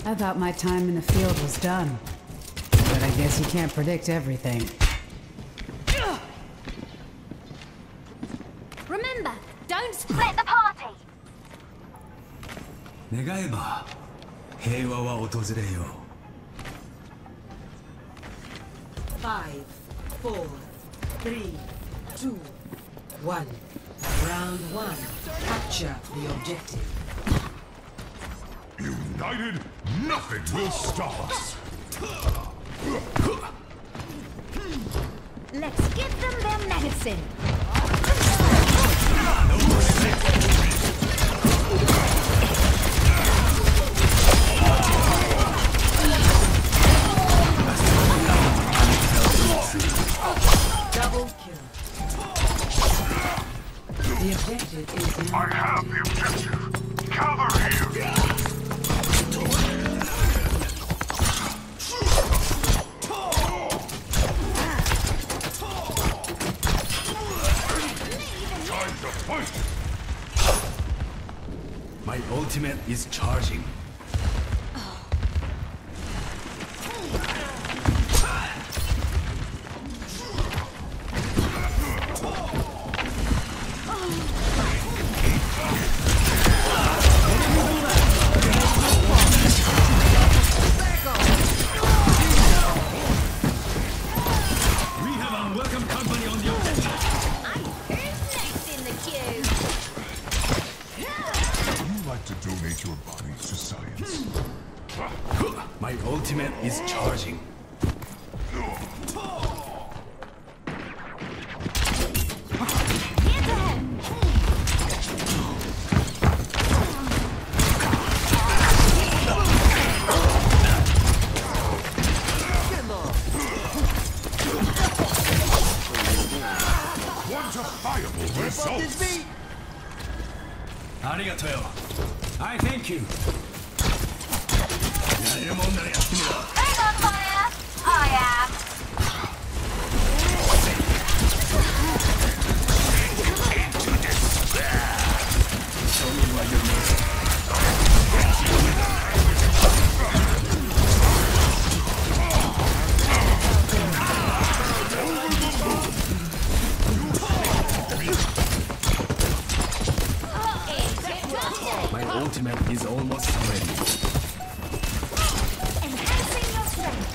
I thought my time in the field was done. But I guess you can't predict everything. Remember, don't split the party! 願えば平和は訪れよう。 5, 4, 3, 2, 1. Round 1. Capture the objective. United, nothing will stop us. Let's give them their medicine! Double kill. The objective is now. I have the objective. Gather here. Time to fight. My ultimate is charging. Donate your body to science. My ultimate is charging. Quantifiable results. Arigato. I thank you. Who's on fire? I am. My ultimate is almost ready. Enhancing your strength.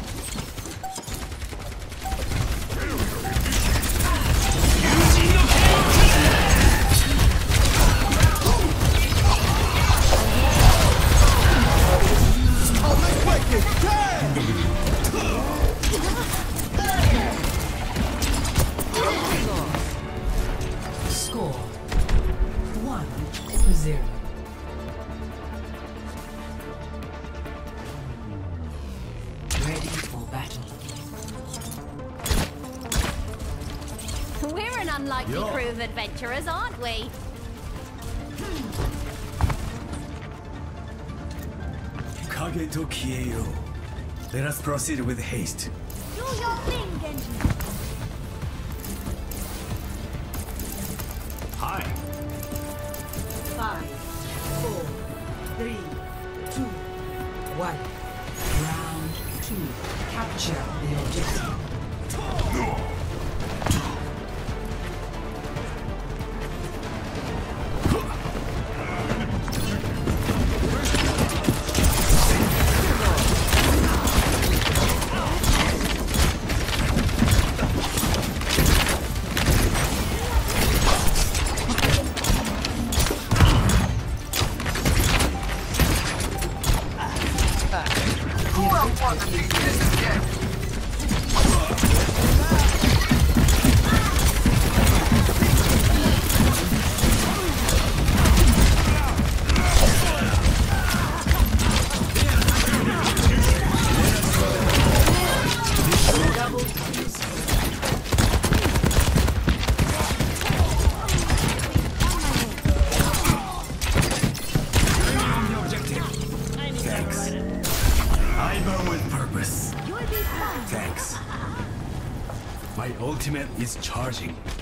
Score 1-0. Ready for battle. We're an unlikely crew of adventurers, aren't we? Kage to Kieyo. Let us proceed with haste. Do your thing, Genji. Hi. 5, 4, 3, 2, 1. Round 2. Capture the objective. Thanks. My ultimate is charging.